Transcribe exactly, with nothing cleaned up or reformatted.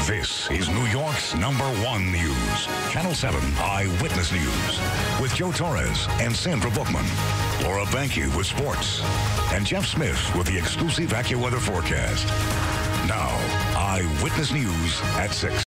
This is New York's number one news. Channel seven Eyewitness News. With Joe Torres and Sandra Bookman. Laura Banke with sports. And Jeff Smith with the exclusive AccuWeather forecast. Now, Eyewitness News at six.